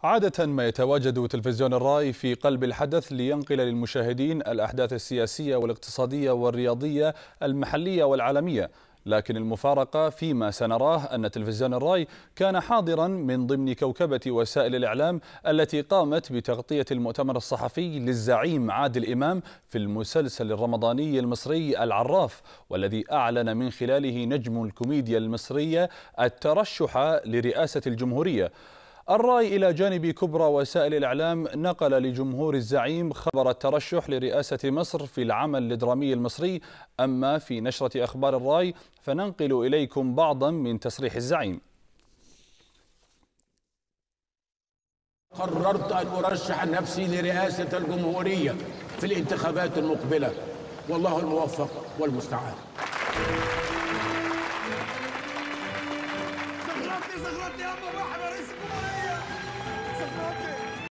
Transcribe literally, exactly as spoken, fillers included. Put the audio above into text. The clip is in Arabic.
عادة ما يتواجد تلفزيون الرأي في قلب الحدث لينقل للمشاهدين الأحداث السياسية والاقتصادية والرياضية المحلية والعالمية، لكن المفارقة فيما سنراه أن تلفزيون الرأي كان حاضرا من ضمن كوكبة وسائل الإعلام التي قامت بتغطية المؤتمر الصحفي للزعيم عادل إمام في المسلسل الرمضاني المصري العراف، والذي أعلن من خلاله نجم الكوميديا المصرية الترشح لرئاسة الجمهورية. الرأي إلى جانب كبرى وسائل الإعلام نقل لجمهور الزعيم خبر الترشح لرئاسة مصر في العمل الدرامي المصري. أما في نشرة أخبار الرأي فننقل إليكم بعضا من تصريح الزعيم. قررت أن أرشح نفسي لرئاسة الجمهورية في الانتخابات المقبلة، والله الموفق والمستعان. زغرتني زغرتني يا أبو واحد رئيس الجمهورية.